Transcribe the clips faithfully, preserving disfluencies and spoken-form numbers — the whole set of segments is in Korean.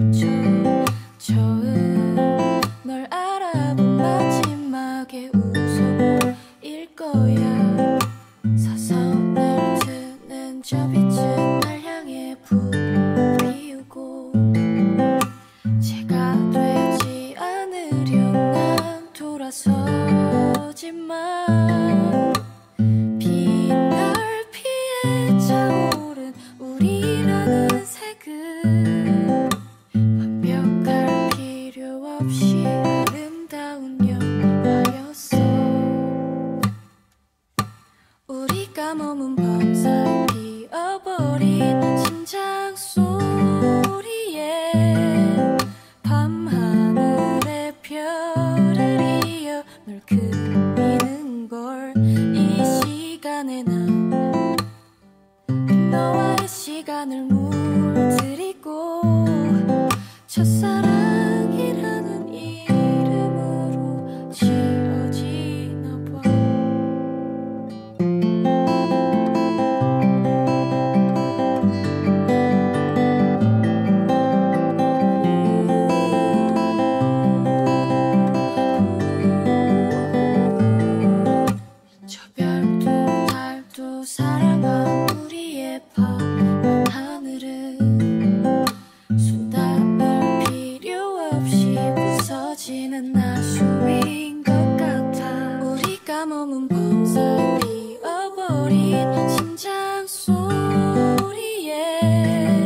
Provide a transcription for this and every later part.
저, 처음 널 알아본 마지막에 웃어보일 거야. 사선을 트는 저 빛은 날 향해 불 피우고 제가 되지 않으려 난 돌아서지만 빛날 피해 차오른 우리라는 색은 완벽할 필요 없이 아름다운 영화였어. 우리가 머문 밤사이 피어버린 심장 소리에 밤하늘의 별을 이어 널 그리는 걸. 이 시간에 난 너와의 시간을 물들이고 첫사랑이라는 이름으로 지어지나 봐. 저 별도 달도 사랑한 우리의 밤 하늘은 수다할 필요 없이 부서지는 나수인 것 같아. 우리가 머문 밤사이 피어버린 심장 소리에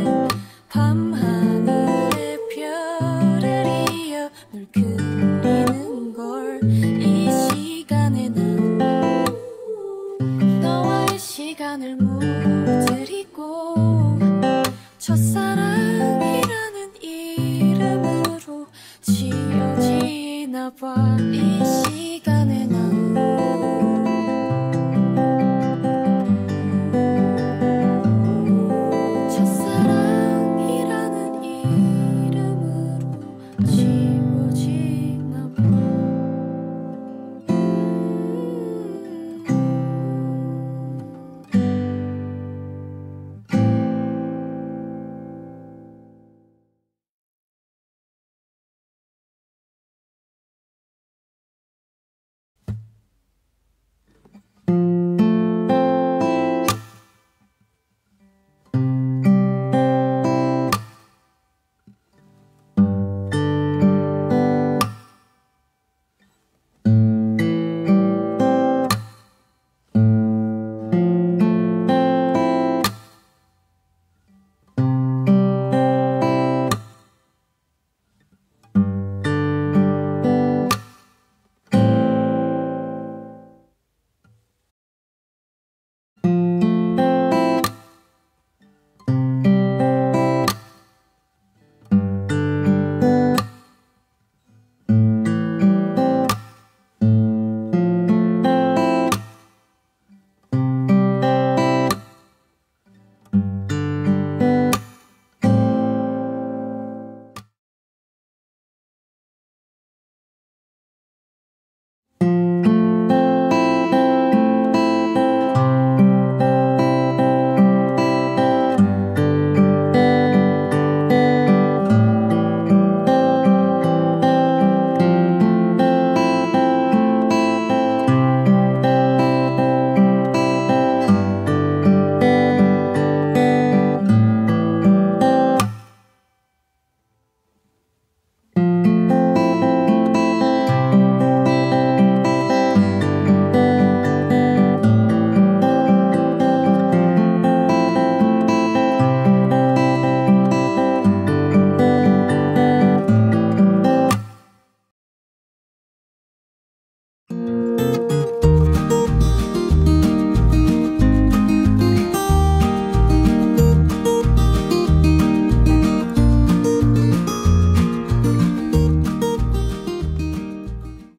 밤하늘의 별을 이어 널 그리는 걸. 이 시간에 난 너와의 시간을 물들이고 첫사랑이라는 이름으로 지어지나 봐.